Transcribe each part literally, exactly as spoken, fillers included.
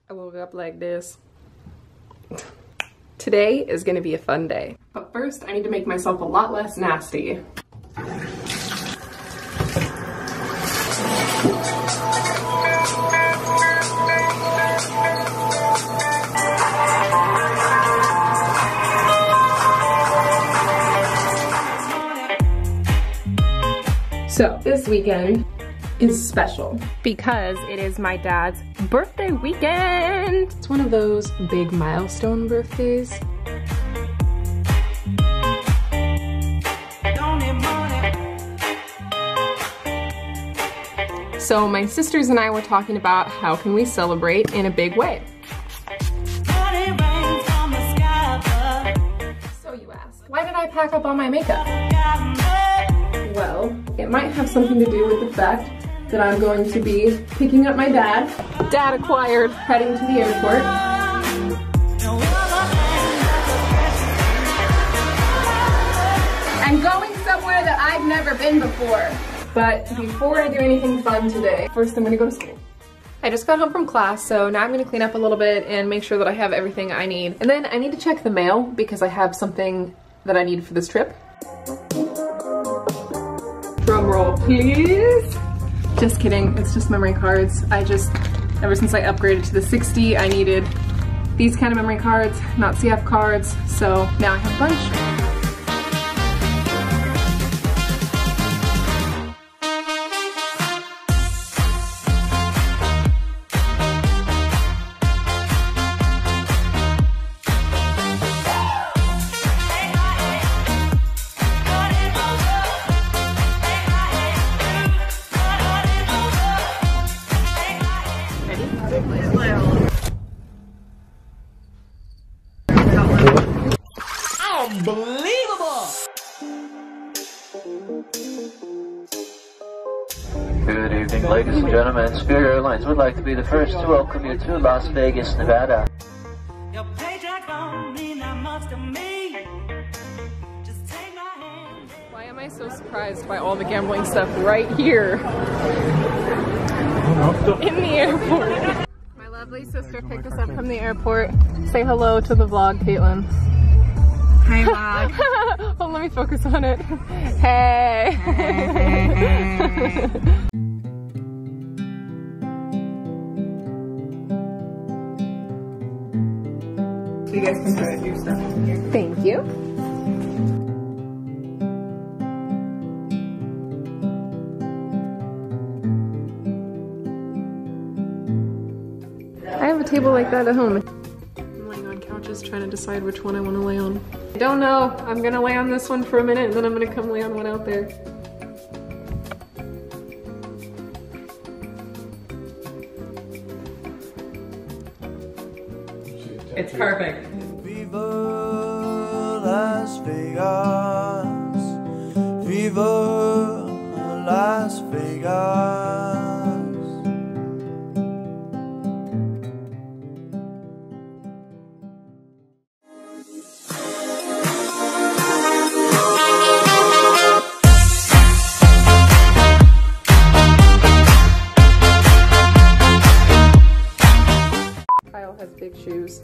I woke up like this. Today is gonna be a fun day. But first, I need to make myself a lot less nasty. So, this weekend is special because it is my dad's birthday weekend. It's one of those big milestone birthdays. So my sisters and I were talking about how can we celebrate in a big way. So you ask, why did I pack up all my makeup? Well, it might have something to do with the fact that I'm going to be picking up my dad, dad acquired, heading to the airport. I'm going somewhere that I've never been before. But before I do anything fun today, first I'm gonna go to school. I just got home from class, so now I'm gonna clean up a little bit and make sure that I have everything I need. And then I need to check the mail because I have something that I need for this trip. Drum roll, please. Just kidding, it's just memory cards. I just, ever since I upgraded to the sixty, I needed these kind of memory cards, not C F cards, so now I have a bunch. Unbelievable! Good evening, ladies and gentlemen. Spirit Airlines would like to be the first to welcome you to Las Vegas, Nevada. Your paycheck don't mean that much to me. Just take my hand. Why am I so surprised by all the gambling stuff right here in the airport? My lovely sister picked us up from the airport. Say hello to the vlog, Katelyn. Hi, vlog. Oh, let me focus on it. Hey. So you guys can try to do stuff in here. Thank you. I have a table like that at home. I'm laying on couches trying to decide which one I want to lay on. I don't know. I'm gonna lay on this one for a minute and then I'm gonna come lay on one out there. It's perfect. Viva Las Vegas. Viva Las Vegas. Has big shoes.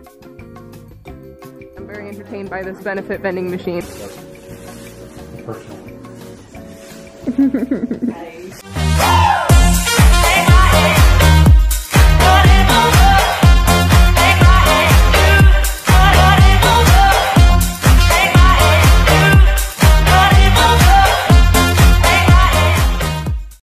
I'm very entertained by this benefit vending machine. Personal. Nice.